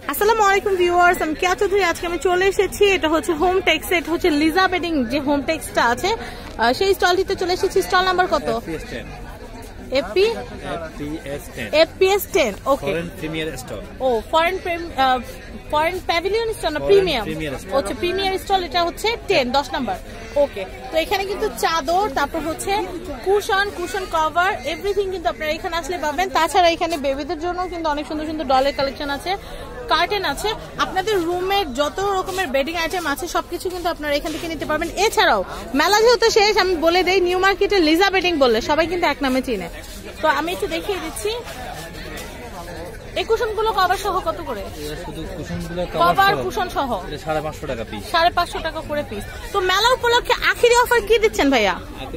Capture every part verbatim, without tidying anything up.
আসসালামু আলাইকুম ভিউয়ার্স, আমি কেয়া চৌধুরী। আজকে আমি চলে এসেছি, এটা হচ্ছে হোম টেক্স, এটা হচ্ছে লিজা বেডিং যে হোম টেক্সটা আছে সেই স্টলটিতে চলে এসেছি। স্টল নাম্বার কত? FP FPS ten. Okay, foreign premier stall. ও ফরেন ফরেন প্যাভিলিয়ন স্টল না প্রিমিয়াম? হচ্ছে প্রিমিয়ার স্টল, এটা হচ্ছে টেন, দশ নাম্বার। ওকে, তো এখানে কিন্তু চাদর, তারপর হচ্ছে কুশন কুশন কভার এভরিথিং কিন্তু আপনারা এখানে আসলে পাবেন। তাছাড়া এখানে বেবিদের জন্য কিন্তু অনেক সুন্দর সুন্দর ডলের কালেকশন আছে, কার্টেন আছে। আপনাদের রুমের যত রকমের বেডিং আইটেম আছে সবকিছু কিন্তু আপনারা এখান থেকে নিতে পারবেন। এছাড়াও মেলা যেহেতু শেষ, আমি বলে দেই নিউ মার্কেটে লিজা বেডিং বললে সবাই কিন্তু এক নামে চিনে। তো আমি একটু দেখিয়ে দিচ্ছি এই কুশন গুলো কভার সহ কত করে? কভার কুশন সহ সাড়ে পাঁচশো টাকা পিস। সাড়ে পাঁচশো টাকা করে পিস। তো মেলা উপলক্ষে আখিরি অফার কি দিচ্ছেন ভাইয়া?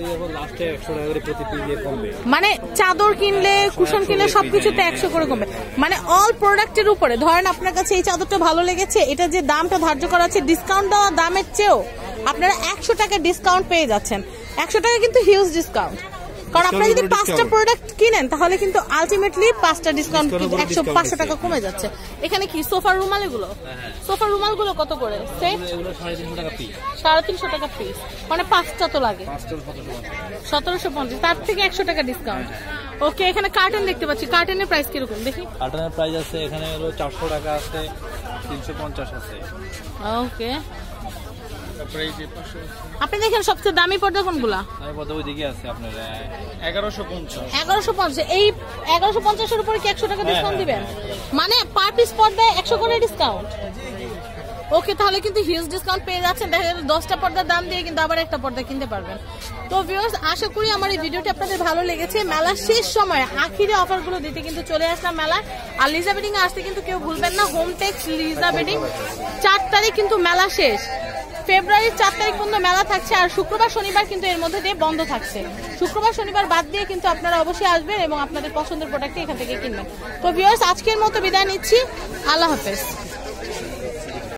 মানে চাদর কিনলে, কুশন কিনলে সবকিছুতে একশো করে কমবে, মানে অল প্রোডাক্টের উপরে। ধরেন আপনার কাছে এই চাদরটা ভালো লেগেছে, এটা যে দামটা ধার্য করা আছে ডিসকাউন্ট দেওয়া দামের চেয়েও আপনারা একশো টাকা ডিসকাউন্ট পেয়ে যাচ্ছেন। একশো টাকা কিন্তু হিউজ ডিসকাউন্ট, কারণ আপনারা যদি পাঁচটা প্রোডাক্ট কিনেন তাহলে কিন্তু আলটিমেটলি পাঁচটা ডিসকাউন্ট একশো পাঁচশো টাকা কমে যাচ্ছে। এখানে কি সোফার রুমাল, এগুলো সোফার রুমাল গুলো কত করে সেট? সাড়ে তিনশো টাকা পিস, মানে পাঁচটা তো লাগে সতেরোশো পঞ্চাশ, তার থেকে একশো টাকা ডিসকাউন্ট। ওকে, এখানে কার্টেন দেখতে পাচ্ছি, কার্টেনের প্রাইস কিরকম দেখি? কার্টেনের প্রাইস আছে এখানে হলো চারশো টাকা আছে, তিনশো পঞ্চাশ আছে। ওকে, আপনি দেখেন সবচেয়ে দামি পর্দা কোনগুলা? এগারোশো পঞ্চাশ এগারোশো পঞ্চাশ এই এগারোশো পঞ্চাশের উপরে কি একশো টাকা ডিসকাউন্ট দিবেন? মানে পার পিস পর্দায় একশো করে ডিসকাউন্ট। ওকে, তাহলে কিন্তু হিউজ ডিসকাউন্ট পেয়ে যাচ্ছেন। দেখা গেল দশটা পর্দার দাম দিয়ে কিন্তু আবার একটা পর্দা কিনতে পারবেন। তো ভিউয়ার্স, আশা করি আমার এই ভিডিওটি আপনাদের ভালো লেগেছে। মেলার শেষ সময় আখিরি অফারগুলো দিতে কিন্তু চলে আসলাম মেলায়। আর লিজা বেডিং এ আসতে কিন্তু কেউ ভুলবেন না, হোম টেক্স লিজা বেডিং। চার তারিখ কিন্তু মেলা শেষ, ফেব্রুয়ারির চার তারিখ পর্যন্ত মেলা থাকছে। আর শুক্রবার শনিবার কিন্তু এর মধ্যে দিয়ে বন্ধ থাকছে। শুক্রবার শনিবার বাদ দিয়ে কিন্তু আপনারা অবশ্যই আসবেন এবং আপনাদের পছন্দের প্রোডাক্ট এখান থেকে কিনবেন। তো ভিউয়ার্স, আজকের মতো বিদায় নিচ্ছি, আল্লাহ হাফেজ।